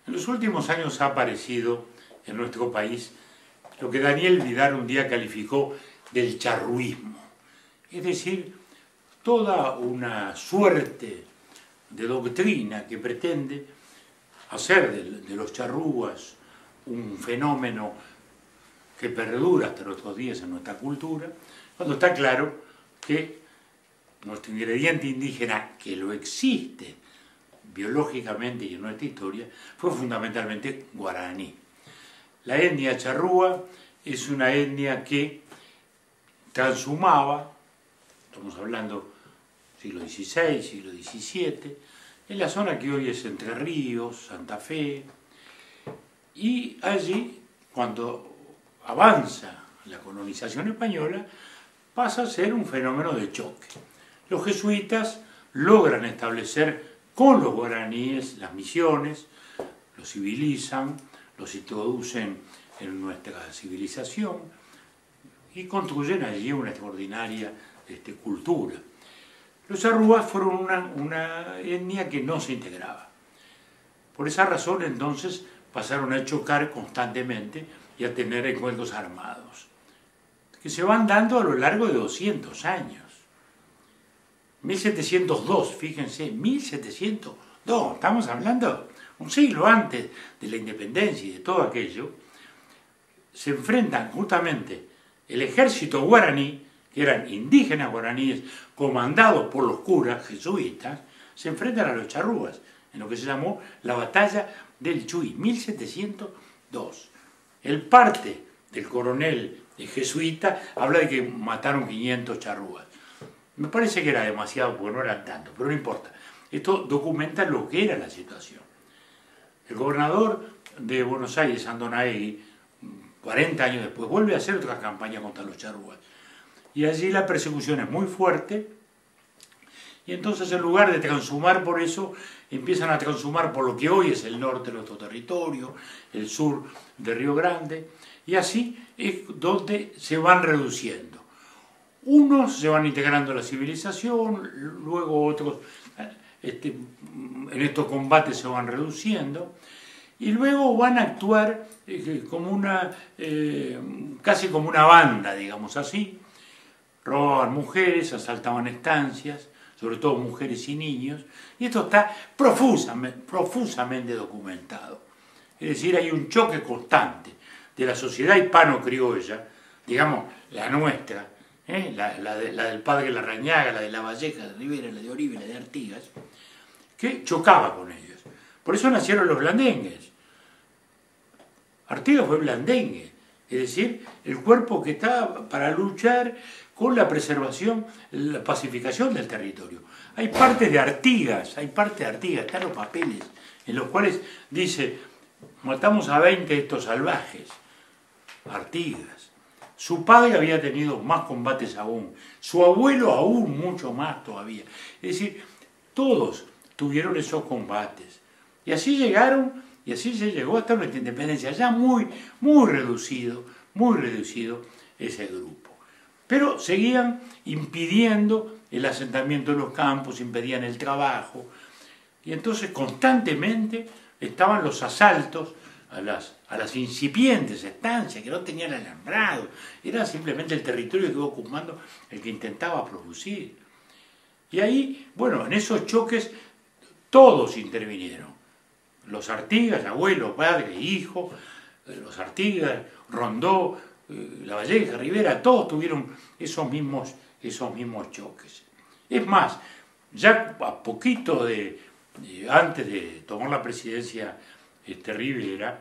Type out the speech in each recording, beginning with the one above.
En los últimos años ha aparecido en nuestro país lo que Daniel Vidal un día calificó del charruismo, es decir, toda una suerte de doctrina que pretende hacer de los charrúas un fenómeno que perdura hasta nuestros días en nuestra cultura, cuando está claro que nuestro ingrediente indígena, que lo existe biológicamente y en nuestra historia, fue fundamentalmente guaraní. La etnia charrúa es una etnia que transhumaba, estamos hablando siglo XVI, siglo XVII, en la zona que hoy es Entre Ríos, Santa Fe, y allí, cuando avanza la colonización española, pasa a ser un fenómeno de choque. Los jesuitas logran establecer con los guaraníes las misiones, los civilizan, los introducen en nuestra civilización y construyen allí una extraordinaria cultura. Los charrúas fueron una etnia que no se integraba. Por esa razón, entonces, pasaron a chocar constantemente y a tener encuentros armados, que se van dando a lo largo de 200 años. 1702, fíjense, 1702, estamos hablando un siglo antes de la independencia y de todo aquello, se enfrentan justamente el ejército guaraní, que eran indígenas guaraníes comandados por los curas jesuitas, se enfrentan a los charrúas, en lo que se llamó la batalla del Chuy, 1702. El parte del coronel jesuita habla de que mataron 500 charrúas. Me parece que era demasiado, porque no eran tantos, pero no importa. Esto documenta lo que era la situación. El gobernador de Buenos Aires, Andonaegui, 40 años después, vuelve a hacer otra campaña contra los charrúas. Y allí la persecución es muy fuerte, y entonces en lugar de transhumar por eso, empiezan a transhumar por lo que hoy es el norte de nuestro territorio, el sur de Río Grande, y así es donde se van reduciendo. Unos se van integrando a la civilización, luego otros en estos combates se van reduciendo, y luego van a actuar como casi como una banda, digamos así. Robaban mujeres, asaltaban estancias, sobre todo mujeres y niños, y esto está profusamente documentado. Es decir, hay un choque constante de la sociedad hispano-criolla, digamos, la nuestra, la del padre Larrañaga, la de Lavalleja, de Rivera, la de Oribe, la de Artigas, que chocaba con ellos. Por eso nacieron los blandengues. Artigas fue blandengue, es decir, el cuerpo que está para luchar con la preservación, la pacificación del territorio. Hay parte de Artigas, están los papeles en los cuales dice, matamos a 20 de estos salvajes, Artigas. Su padre había tenido más combates aún, su abuelo aún mucho más todavía. Es decir, todos tuvieron esos combates. Y así llegaron, y así se llegó hasta nuestra independencia, ya muy reducido ese grupo. Pero seguían impidiendo el asentamiento de los campos, impedían el trabajo, y entonces constantemente estaban los asaltos a las incipientes estancias que no tenían alambrado, era simplemente el territorio que iba ocupando el que intentaba producir. Y ahí, bueno, en esos choques todos intervinieron, los Artigas, abuelo, padre, hijo, los Artigas, Rondó, Lavalleja, Rivera, todos tuvieron esos mismos choques. Es más, ya a poquito antes de tomar la presidencia Rivera,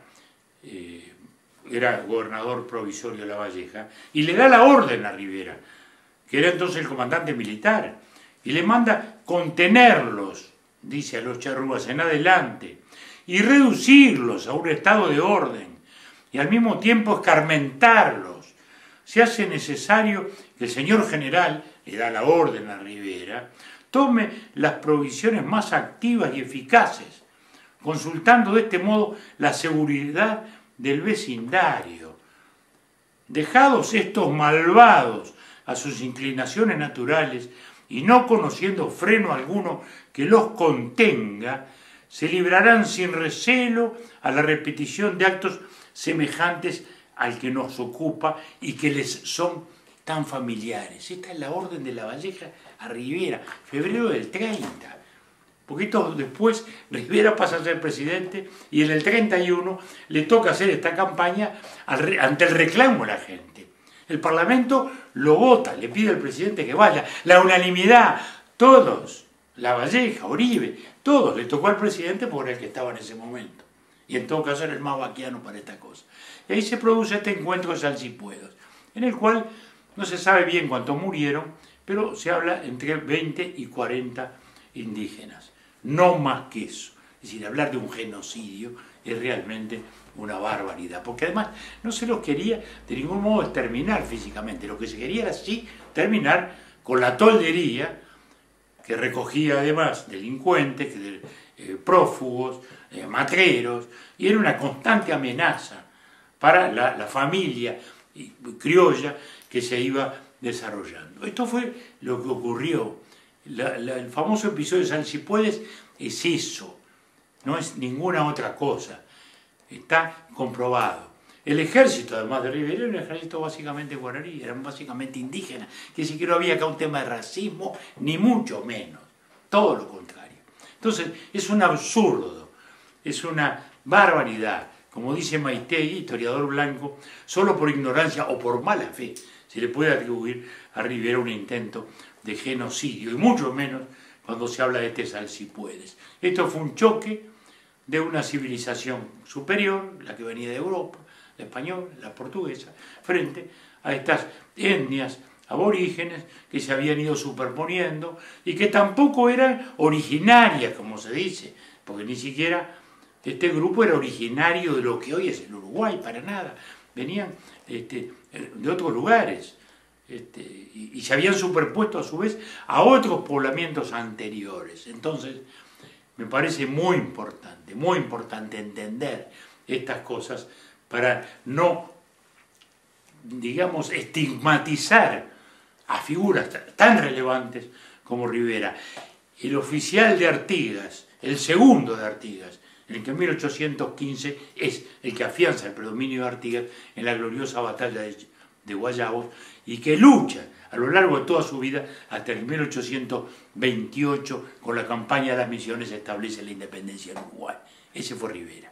era gobernador provisorio de Lavalleja, y le da la orden a Rivera, que era entonces el comandante militar, y le manda contenerlos, dice a los charrúas, en adelante, y reducirlos a un estado de orden, y al mismo tiempo escarmentarlos. Se hace necesario que el señor general, le da la orden a Rivera, tome las provisiones más activas y eficaces, consultando de este modo la seguridad del vecindario. Dejados estos malvados a sus inclinaciones naturales y no conociendo freno alguno que los contenga, se librarán sin recelo a la repetición de actos semejantes al que nos ocupa y que les son tan familiares. Esta es la orden de Lavalleja a Rivera, febrero del 30. Poquito después, Rivera pasa a ser presidente y en el 31 le toca hacer esta campaña ante el reclamo de la gente. El Parlamento lo vota, le pide al presidente que vaya. La unanimidad, todos, Lavalleja, Uribe, todos, le tocó al presidente por el que estaba en ese momento. Y en todo caso era el más vaquiano para esta cosa. Y ahí se produce este encuentro de salsipuedos, en el cual no se sabe bien cuántos murieron, pero se habla entre 20 y 40 indígenas. No más que eso. Es decir, hablar de un genocidio es realmente una barbaridad, porque además no se los quería de ningún modo exterminar físicamente, lo que se quería era sí terminar con la toldería que recogía además delincuentes, prófugos, matreros, y era una constante amenaza para la familia criolla que se iba desarrollando. Esto fue lo que ocurrió. El famoso episodio de Salsipuedes es eso, no es ninguna otra cosa, está comprobado. El ejército, además de Rivera, era un ejército básicamente guaraní, eran básicamente indígenas, que siquiera había acá un tema de racismo, ni mucho menos, todo lo contrario. Entonces, es un absurdo, es una barbaridad, como dice Maitegui, historiador blanco, solo por ignorancia o por mala fe se le puede atribuir a Rivera un intento de genocidio, y mucho menos cuando se habla de este Salsipuedes. Esto fue un choque de una civilización superior, la que venía de Europa, la española, la portuguesa, frente a estas etnias aborígenes que se habían ido superponiendo y que tampoco eran originarias, como se dice, porque ni siquiera este grupo era originario de lo que hoy es el Uruguay, para nada. Venían de otros lugares y se habían superpuesto a su vez a otros poblamientos anteriores. Entonces, me parece muy importante entender estas cosas para no, digamos, estigmatizar a figuras tan relevantes como Rivera. El oficial de Artigas, el segundo de Artigas, en el que en 1815 es el que afianza el predominio de Artigas en la gloriosa batalla de Guayabos y que lucha a lo largo de toda su vida hasta el 1828 con la campaña de las Misiones establece la independencia en Uruguay. Ese fue Rivera.